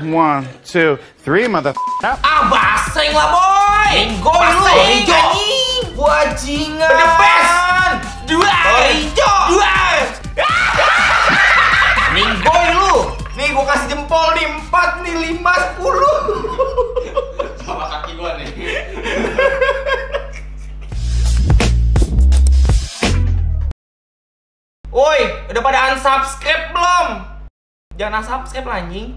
1, 2, 3, mother. Ah, baseng lah, boy. Goy lu. Anjing. Wajingan. The best. Dua. Hijau. Dua. Ninggoy lu. Nih gua kasih jempol nih 4 nih 5 10. Sama kaki gua nih. Woi, udah pada unsubscribe belum? Jangan unsubscribe lah, anjing.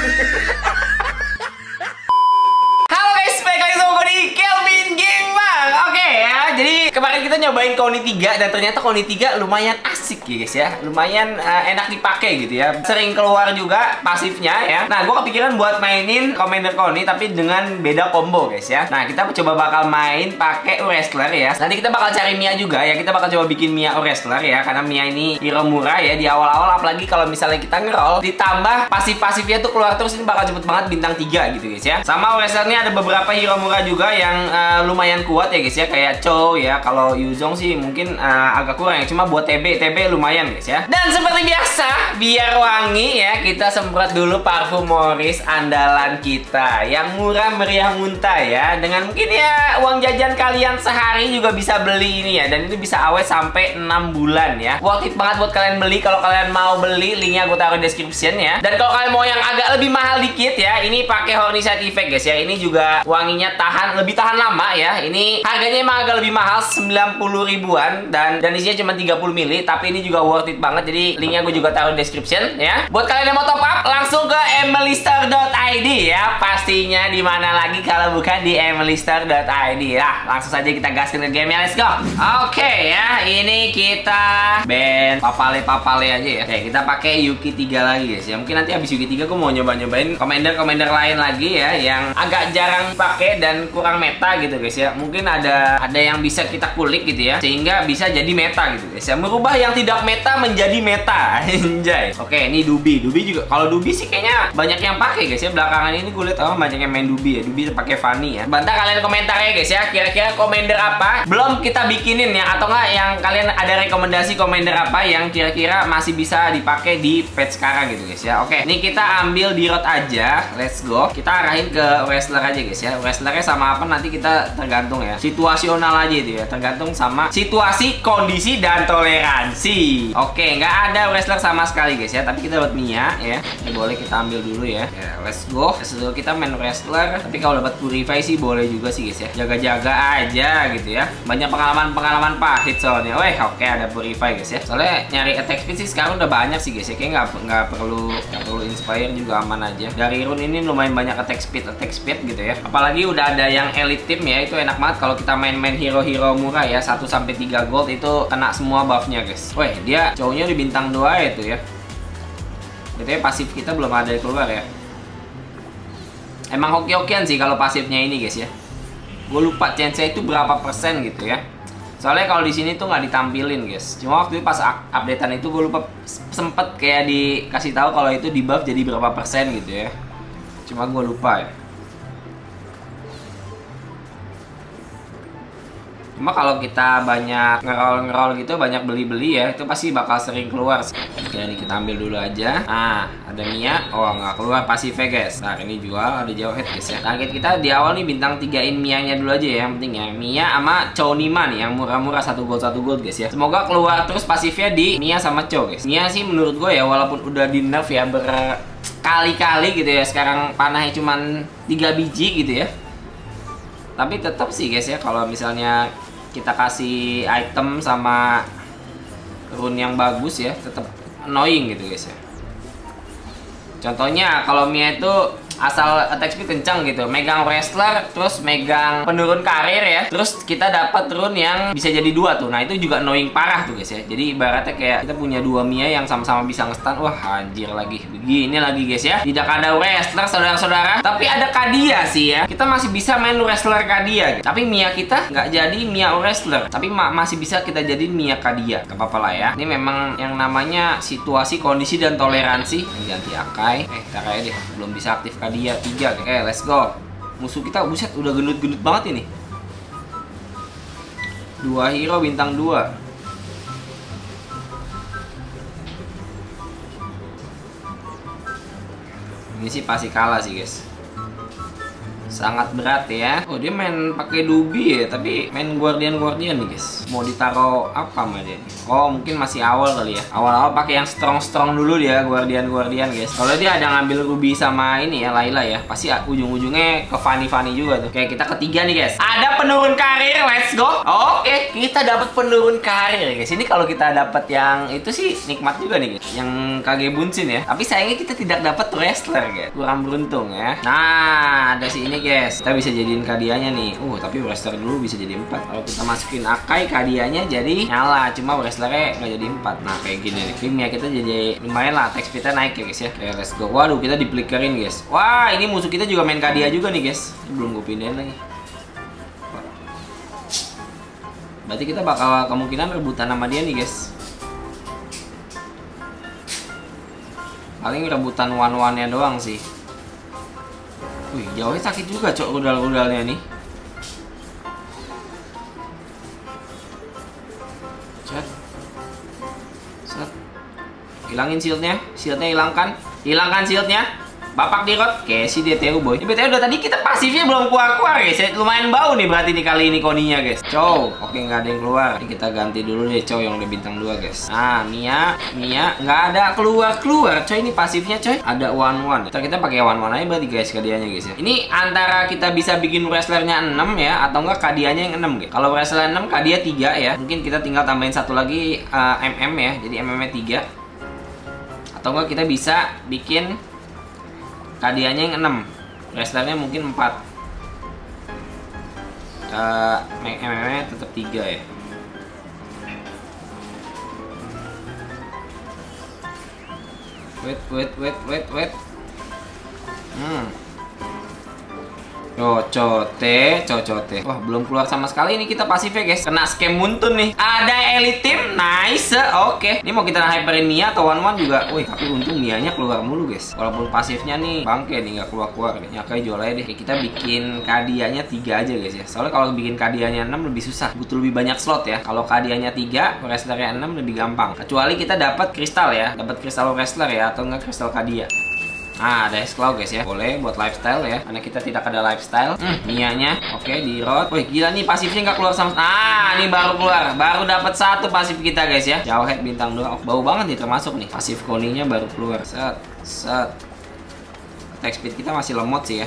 Halo guys, balik lagi sama gue di Kelvin Game Bang. Oke ya, jadi kemarin kita nyobain Koni 3 dan ternyata Koni 3 lumayan asik ya guys ya. Lumayan enak dipakai gitu ya. Sering keluar juga pasifnya ya. Nah, gue kepikiran buat mainin Commander Koni tapi dengan beda combo guys ya. Nah, kita coba bakal main pakai wrestler ya. Nanti kita bakal cari Mia juga ya. Kita bakal coba bikin Mia wrestler ya, karena Mia ini hero murah ya di awal-awal, apalagi kalau misalnya kita ngeroll ditambah pasif-pasifnya tuh keluar terus, ini bakal cepet banget bintang 3 gitu guys ya. Sama wrestlernya ada beberapa hero murah juga yang lumayan kuat ya guys ya, kayak Cho ya. Kalau Yuzong sih mungkin agak kurang ya, cuma buat TB lumayan guys ya. Dan seperti biasa, biar wangi ya, kita semprot dulu parfum Morris andalan kita yang murah meriah muntah ya. Dengan mungkin ya uang jajan kalian sehari juga bisa beli ini ya, dan itu bisa awet sampai 6 bulan ya. Worth it banget buat kalian beli. Kalau kalian mau beli, linknya gue taruh di description ya. Dan kalau kalian mau yang agak lebih mahal dikit ya, ini pakai Horny Side Effect guys ya. Ini juga wanginya lebih tahan lama ya. Ini harganya emang agak lebih mahal, 90 ribuan, dan isinya cuma 30 ml, tapi ini juga worth it banget. Jadi linknya gue juga taruh di description ya. Buat kalian yang mau top up, langsung ke emilystore.id ya. Pastinya di mana lagi kalau bukan di emilystore.id. Lah, langsung saja kita gaskin ke game ya. Let's go. Oke ya, ini kita band papale aja ya. Oke, kita pakai Yuki 3 lagi guys ya. Mungkin nanti habis Yuki 3 gue mau nyobain commander lain lagi ya, yang agak jarang pakai dan kurang meta gitu guys ya. Mungkin ada yang bisa kita kulik gitu ya, sehingga bisa jadi meta gitu guys ya. Merubah yang tidak meta menjadi meta. Anjay. Oke, ini Dubi juga. Kalau Dubi sih kayaknya banyak yang pakai guys ya. Belakangan ini gue lihat banyak yang main Dubi ya. Dubi pakai Fanny ya. Bantu kalian komentar ya guys ya, kira-kira commander apa belum kita bikinin ya, atau enggak yang kalian ada rekomendasi commander apa yang kira-kira masih bisa dipakai di patch sekarang gitu guys ya. Oke, ini kita ambil di road aja. Let's go. Kita arahin ke wrestler aja guys ya. Wrestlernya sama apa nanti kita tergantung ya. Situasional aja itu ya. Tergantung sama situasi, kondisi, dan toleransi. Oke, nggak ada wrestler sama sekali guys ya. Tapi kita dapat Mia ya. Ini boleh kita ambil dulu ya. Ya, let's go. Setelah kita main wrestler. Tapi kalau dapat Purify sih boleh juga sih guys ya. Jaga-jaga aja gitu ya. Banyak pengalaman pahit soalnya. Weh, oke, ada Purify guys ya. Soalnya nyari attack speed sih sekarang udah banyak sih guys ya. Kayaknya nggak perlu inspire juga, aman aja. Dari rune ini lumayan banyak attack speed gitu ya. Apalagi udah ada yang elite team ya, itu enak banget kalau kita main hero murah ya. 1-3 gold itu kena semua buffnya guys. Weh, dia cowoknya di bintang 2 itu ya. Betulnya pasif kita belum ada keluar ya. Emang hoki-hokian sih kalau pasifnya ini guys ya. Gue lupa chance itu berapa persen gitu ya. Soalnya kalau di sini tuh nggak ditampilin guys. Cuma waktu itu pas updatean itu gue lupa, sempet kayak dikasih tahu kalau itu di buff jadi berapa persen gitu ya. Cuma gue lupa ya. Cuma kalau kita banyak ngerol gitu, banyak beli-beli ya, itu pasti bakal sering keluar. Oke, ini kita ambil dulu aja. Nah, ada Mia. Oh, nggak keluar pasifnya guys. Nah, ini jual, ada jauh head guys ya. Target kita di awal nih bintang 3-in Mia-nya dulu aja ya, yang penting ya. Mia sama Cho Nima nih, yang murah-murah 1 gold guys ya. Semoga keluar terus pasifnya di Mia sama Cho guys. Mia sih menurut gue ya, walaupun udah di nerf ya berkali-kali gitu ya, sekarang panahnya cuma 3 biji gitu ya. Tapi tetap sih guys ya, kalau misalnya kita kasih item sama rune yang bagus ya, tetap annoying gitu guys ya. Contohnya kalau Mia itu asal attack speed kencang gitu, megang wrestler terus megang penurun karir ya, terus kita dapat rune yang bisa jadi 2 tuh. Nah, itu juga annoying parah tuh guys ya. Jadi ibaratnya kayak kita punya 2 Mia yang sama-sama bisa nge-stun. Wah, anjir lagi begini lagi guys ya. Tidak ada wrestler saudara-saudara, tapi ada Kadia sih ya. Kita masih bisa main wrestler Kadia gitu. Tapi Mia kita nggak jadi Mia wrestler, tapi masih bisa kita jadi Mia Kadia. Gak apa-apa lah ya. Ini memang yang namanya situasi, kondisi, dan toleransi. Ganti Akai. Akai deh, belum bisa aktif Dia 3, oke, let's go. Musuh kita buset udah gendut-gendut banget ini. 2 hero bintang 2. Ini Ini sih pasti kalah sih guys. Sangat berat ya. Oh dia main pakai Dubi ya, tapi main Guardian nih guys. Mau ditaruh apa sama dia? Oh mungkin masih awal kali ya. Awal-awal pakai yang strong dulu dia Guardian guys. Kalau dia ada ngambil Ruby sama ini ya Layla ya, pasti ujung-ujungnya ke Fanny juga tuh. Kayak kita ketiga nih guys. Ada penurun karir, let's go. Oke, kita dapat penurun karir guys. Ini kalau kita dapat yang itu sih nikmat juga nih guys. Yang Kage Bunshin ya. Tapi sayangnya kita tidak dapat wrestler guys. Kurang beruntung ya. Nah, ada si ini guys, kita bisa jadiin kadianya nih. Tapi wrestler dulu bisa jadi 4. Kalau kita masukin Akai, kadianya jadi nyala, cuma wrestlernya nggak jadi 4. Nah kayak gini nih, Mia kita jadi lumayan lah, attack speednya naik ya guys ya. Oke, let's go. Waduh, kita diplikerin guys. Wah, ini musuh kita juga main kadia juga nih guys. Ini belum gue pindahin lagi. Berarti kita bakal kemungkinan rebutan sama dia nih guys. Paling rebutan one-one-nya doang sih. Wih, jauhnya sakit juga cok rudal-rudalnya nih. Set. Hilangin shieldnya hilangkan shieldnya. Bapak di rot, kayak si DTU boy. Ini BTW udah tadi kita pasifnya belum keluar guys. Lumayan bau nih berarti nih kali ini Koninya guys. Cow, oke nggak ada yang keluar. Ini kita ganti dulu deh Cow yang udah bintang 2 guys. Nah, Mia nggak ada keluar. Coy ini pasifnya coy. Ada one-one. Kita pakai one-one aja berarti guys kadianya guys ya. Ini antara kita bisa bikin wrestlernya 6 ya, atau enggak kadianya yang 6 guys. Kalau wrestler 6 kadia 3 ya. Mungkin kita tinggal tambahin satu lagi MM ya. Jadi MM-nya 3. Atau enggak kita bisa bikin kadianya yang 6, wrestlernya mungkin 4. MM-nya tetap 3 ya. Wait. Cocote. Wah, belum keluar sama sekali ini kita pasifnya guys. Kena scam muntun nih. Ada elite team, nice. Oke. Ini mau kita hyperin Mia atau one-one juga. Wih, tapi untung Mianya keluar mulu guys. Walaupun pasifnya nih bangke nih, nggak keluar. Nyakai jual aja deh. Kita bikin kadianya 3 aja guys ya. Soalnya kalau bikin kadianya 6 lebih susah. Butuh lebih banyak slot ya. Kalau kadianya 3, wrestlernya 6 lebih gampang. Kecuali kita dapat kristal ya. Dapat kristal wrestler ya, atau enggak kristal kadia. Nah, ada Exclaw guys ya. Boleh buat lifestyle ya. Karena kita tidak ada lifestyle. Mianya. Oke, di road. Wih, gila nih pasifnya nggak keluar sama. Ah, ini baru keluar. Baru dapat 1 pasif kita guys ya. Jauh head bintang 2. Oh, bau banget nih termasuk nih. Pasif Koninya baru keluar. Set. Attack speed kita masih lemot sih ya.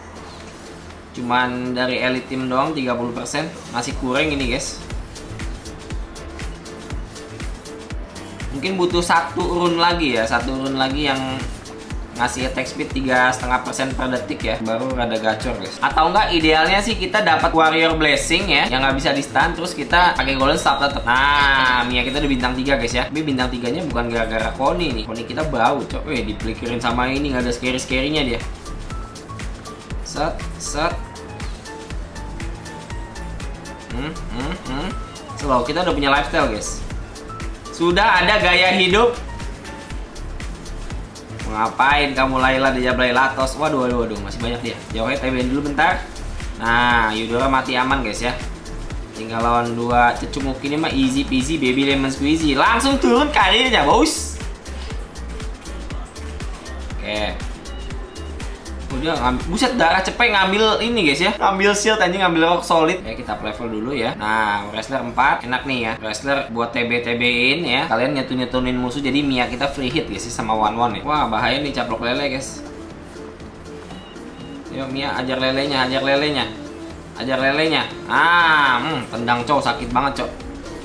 Cuman dari elite team doang 30%. Masih kurang ini guys. Mungkin butuh 1 run lagi ya. 1 run lagi yang ngasih attack speed 3,5% per detik ya, baru rada gacor guys. Atau enggak idealnya sih kita dapat warrior blessing ya, yang nggak bisa di stun, terus kita pakai golden staff tetap. Nah, Mia kita udah bintang 3 guys ya. Tapi bintang 3-nya bukan gara-gara Koni nih. Koni kita bau cok. Wih, diplikirin sama ini, nggak ada scary-scary-nya dia. Set. Slow, kita udah punya lifestyle guys. Sudah ada gaya hidup. Ngapain kamu Layla di Jablay Latos? Waduh, masih banyak dia. Jauhnya TBN dulu bentar. Nah, Eudora mati aman guys ya. Tinggal lawan 2 cecunguk ini mah easy peasy baby lemon squeezy. Langsung turun karirnya, bos. Oke. Udah buset, darah cepet ngambil ini guys ya. Ngambil shield anjing, ngambil rock solid. Ya, kita up level dulu ya. Nah, wrestler 4 enak nih ya. Wrestler buat TB-TB-in ya. Kalian nyetun-nyetunin musuh jadi Mia kita free hit guys ya sama one-one ya. Wah, bahaya nih caplok lele guys. Yuk Mia, ajar lelenya. Tendang cow, sakit banget cow.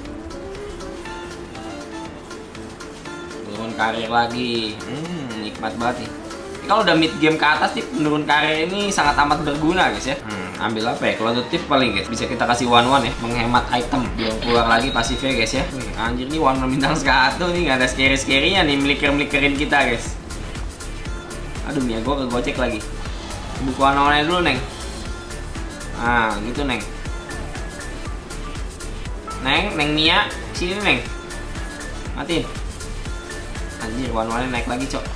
Turun karir lagi. Nikmat banget nih. Kalau udah mid game ke atas nih, penurun karir ini sangat amat berguna guys ya. Ambil apa ya? Kalau tip paling guys bisa kita kasih one-one ya, menghemat item. Belum keluar lagi pasifnya guys ya. Wih, anjir nih one-one bintang 1 nih, nggak ada scary-scary-nya nih meliker-melikerin kita guys. Aduh Mia, gue kegocek lagi. Buku one-one dulu Neng. Nah gitu Neng. Neng Mia, sini Neng. Matiin. Anjir one-one naik lagi cok.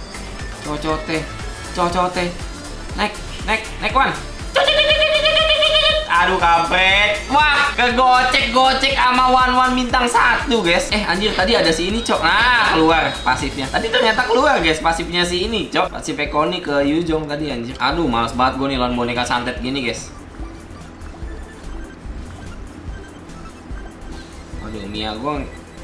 Cocote. Naik one. Aduh kampret. Wah, kegocek-gocek sama one bintang 1 guys. Anjir tadi ada si ini cok. Nah keluar pasifnya. Tadi ternyata keluar guys pasifnya si ini cok. Pasif Ekoni ke Yuzhong tadi anjir. Aduh males banget gue nih lawan boneka santet gini guys. Aduh Mia gue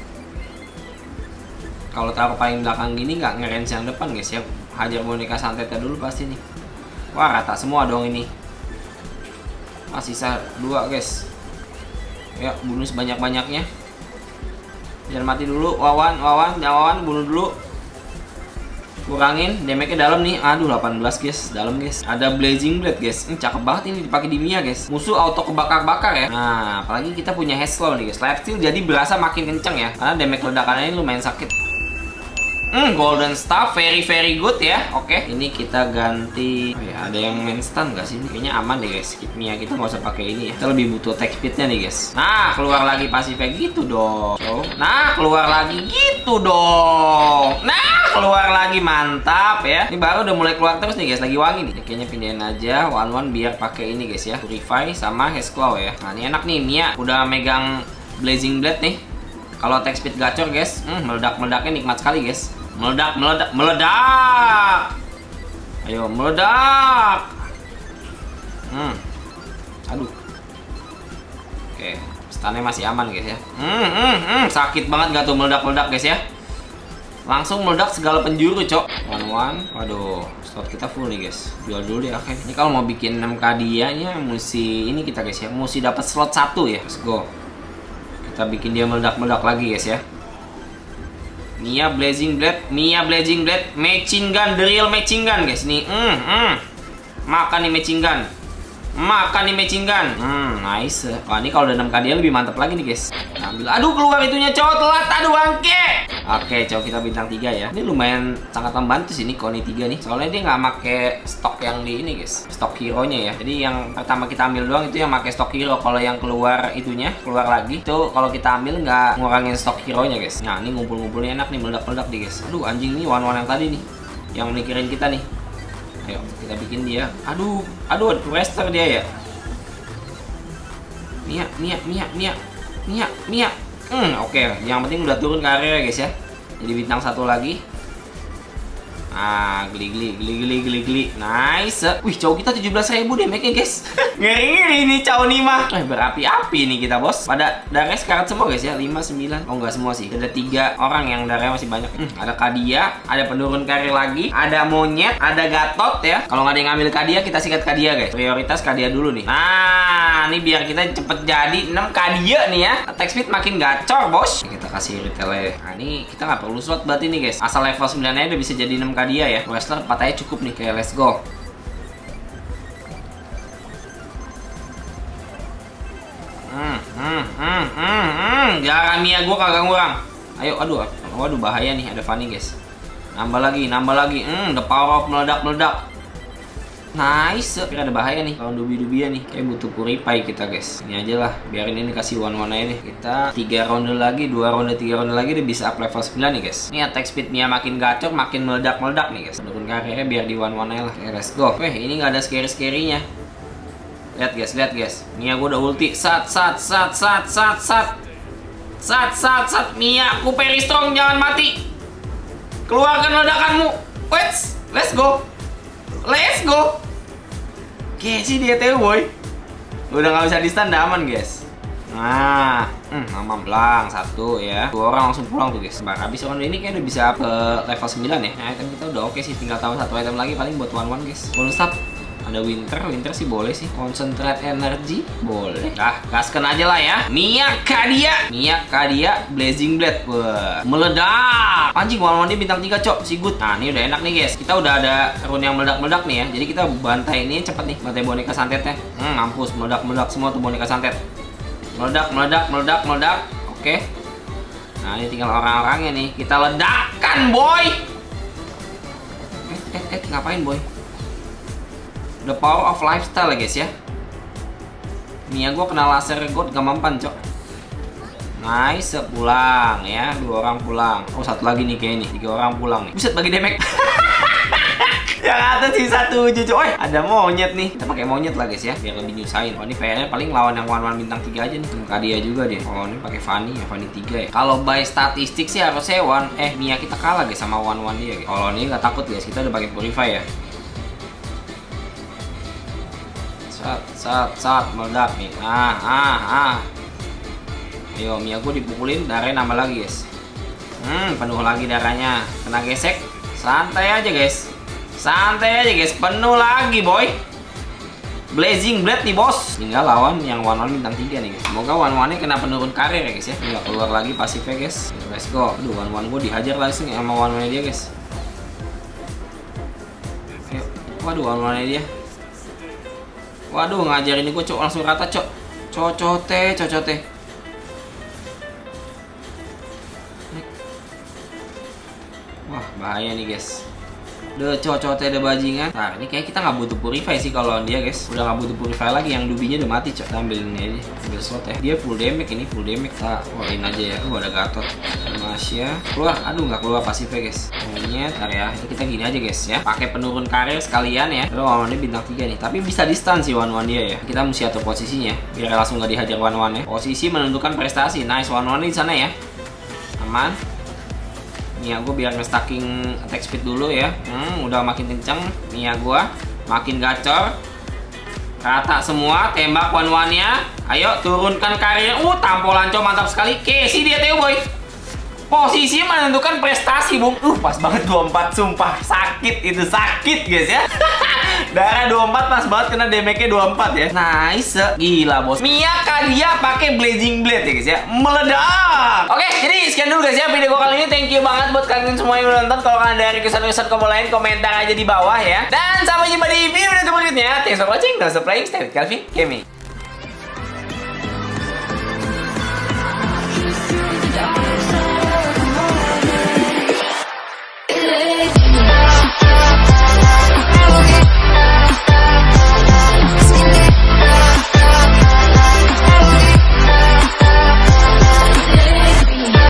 kalau taruh paling belakang gini nggak ngerange yang depan guys ya. Hajar boneka santetnya dulu pasti nih. Wah rata semua dong ini. Masih sisa 2 guys. Ya bunuh sebanyak-banyaknya. Jangan mati dulu. Wawan bunuh dulu. Kurangin damage-nya dalam nih. Aduh 18 guys, dalam guys. Ada Blazing Blade guys. Cakep banget ini dipakai di Mia guys. Musuh auto kebakar-bakar ya. Nah, apalagi kita punya Heslow nih guys. Lifesteal jadi berasa makin kenceng ya. Karena damage ledakannya ini lumayan sakit. Golden Staff, very good ya. Oke, ini kita ganti. Ada yang main stun gak sih? Kayaknya aman deh guys. Skip Mia kita nggak usah pakai ini ya. Kita lebih butuh attack speednya nih guys. Nah, keluar lagi pasifnya gitu dong. Nah, keluar lagi gitu dong. Nah, keluar lagi mantap ya. Ini baru udah mulai keluar terus nih guys. Lagi wangi nih. Kayaknya pindahin aja one biar pakai ini guys ya. Purify sama Hesclaw ya. Nah, ini enak nih Mia. Udah megang Blazing Blade nih. Kalau attack speed gacor guys, meledak-meledaknya nikmat sekali guys. Meledak. Ayo meledak. Aduh. Oke, stunnya masih aman guys ya. Sakit banget gak tuh meledak guys ya. Langsung meledak segala penjuru cok. One. Waduh, slot kita full nih guys. Jual dulu deh oke. Ini kalau mau bikin 6k dianya mesti ini kita guys ya. Mesti dapat slot 1 ya. Let's go. Kita bikin dia meledak lagi guys ya. Mia Blazing Blade, Machine Gun, the real Machine Gun guys nih. Makan nih Machine Gun. Nice. Wah ini kalau udah 6k dia lebih mantap lagi nih guys. Ambil. Aduh keluar itunya cowok telat. Aduh bangke. Oke cowok kita bintang 3 ya. Ini lumayan sangat membantu sih nih Koni 3 nih. Soalnya dia nggak make stok yang di ini guys. Stok hero nya ya. Jadi yang pertama kita ambil doang itu yang make stok hero. Kalau yang keluar itunya keluar lagi. Itu kalau kita ambil nggak ngurangin stok hero nya guys. Nah ini ngumpul-ngumpulnya enak nih meledak nih guys. Aduh anjing nih one yang tadi nih. Yang mikirin kita nih. Ayo kita bikin dia. Aduh Prester dia ya. Mia. Oke, yang penting udah turun ke area guys ya. Jadi bintang 1 lagi. Geli. Nice. Wih, cowok kita 17.000 damage-nya guys. Ngeri nih cowok nih mah. Berapi-api nih kita bos. Pada darahnya sekarat semua guys ya. 5, 9. Oh enggak semua sih. Ada 3 orang yang darahnya masih banyak. Ada Kadia, ada penurun karir lagi, ada monyet, ada Gatot ya. Kalau nggak ada yang ngambil Kadia, kita sikat Kadia guys. Prioritas Kadia dulu nih. Nah, ini biar kita cepet jadi 6 Kadia nih ya. Attack speed makin gacor bos. Kita kasih retail. Nah, ini kita nggak perlu slot berarti nih guys. Asal level 9 aja udah bisa jadi 6 Kadia ya. Wrestler 4 aja cukup nih. Kayak let's go. Jarang Mia gue kagak ngurang. Ayo, waduh bahaya nih, ada Fanny guys. Nambah lagi. The power of meledak. Nice. Kira ada bahaya nih kalau dubi-dubian nih. Kayak butuh purify kita guys. Ini aja lah, biarin ini kasih one aja deh. Kita 3 ronde lagi, 2 ronde, 3 ronde lagi dia bisa up level 9 nih guys. Ini attack speed Mia makin gacor, makin meledak nih guys. Menurun karirnya biar di one aja lah. Let's go. Ini nggak ada scary-scary-nya. Lihat guys. Mia gue udah ulti. Sat. Mia, aku very strong, jangan mati. Keluarkan ledakanmu. Let's go. Oke sih dia TU boy. Udah nggak bisa di stun, aman guys. Nah, mamam belang 1 ya. 2 orang langsung pulang tuh guys. Habis ronde ini kayak udah bisa ke level 9 ya. Nah, item kita udah oke sih, tinggal tambah 1 item lagi paling buat one guys. Bonus stop. Ada winter sih boleh sih. Concentrate energy boleh. Gaskan aja lah ya. Mia Kadia Blazing Blade. Wah, meledak. Anjing one dia bintang 3 cok. Si good. Nah, ini udah enak nih guys. Kita udah ada rune yang meledak nih ya. Jadi kita bantai ini cepet nih. Bantai boneka santetnya. Mampus meledak semua tuh boneka santet. Meledak. Oke. Nah, ini tinggal orang-orangnya nih. Kita ledakan, boy. Ngapain, boy? The power of lifestyle ya guys ya. Mia gue kena laser god gak mempan cok. Nice, pulang ya. 2 orang pulang. Oh 1 lagi nih kayak ini. 3 orang pulang nih. Buset bagi damage. Yang atas sisa 7 coy. Ada monyet nih. Kita pakai monyet lah guys ya, biar lebih nyusahin. Oh ini PR-nya paling lawan yang one bintang 3 aja nih. Muka dia juga deh. Oh ini pakai Fanny ya, Fanny 3 ya. Kalau by statistik sih harusnya Mia kita kalah guys sama one dia guys. Kalau ini nggak takut guys, kita udah pakai Purify ya. Saat meledak nih. Ayo Mia gue dipukulin, darahnya nambah lagi guys. Penuh lagi darahnya. Kena gesek. Santai aja guys. Santai aja guys, penuh lagi boy. Blazing Blade nih bos. Tinggal lawan yang one bintang 3 nih guys. Semoga one-nya kena penurun karir ya guys ya. Nggak keluar lagi pasifnya guys. Let's go. Aduh one gue dihajar langsung sama one dia guys. Ayo. Waduh one dia. Waduh ngajarin gue cok, langsung rata cok. Cocote. Wah bahaya nih guys. Udah cocote ada bajingan. Nah ini kayak kita nggak butuh Purify sih kalau dia guys. Udah nggak butuh Purify lagi, yang dubinya udah mati cok. Kita ambil ini aja, ambil slot ya. Dia full damage ini, full damage. Kita keluarin aja ya. Ada Gatot, Masya keluar. Aduh nggak keluar pasifnya guys. Monyet, ya. Itu kita gini aja guys ya. Pakai penurun karir sekalian ya. Terus one bintang 3 nih. Tapi bisa di stun sih one dia ya. Kita mesti atur posisinya biar langsung nggak dihajar one ya. Posisi menentukan prestasi. Nice one di sana ya. Aman. Mia gue biar nge-stacking attack speed dulu ya. Udah makin kenceng. Mia gue makin gacor. Rata semua. Tembak one-nya. Ayo turunkan karirnya. Tampolan cow mantap sekali. Casey dia Teo boy. Posisi menentukan prestasi bung. Pas banget 24 sumpah. Sakit itu, sakit guys ya. Darah 24 pas banget, kena damage-nya 24 ya. Nice. Gila bos. Mia Kadia pakai Blazing Blade ya guys ya. Meledak. Oke, jadi sekian dulu guys ya video gue kali ini. Thank you banget buat kalian semua yang udah nonton. Kalau kalian ada request combo lain, komentar aja di bawah ya. Dan sampai jumpa di video berikutnya. Thanks for watching. Don't stop playing. Stay with Calvin Gaming. It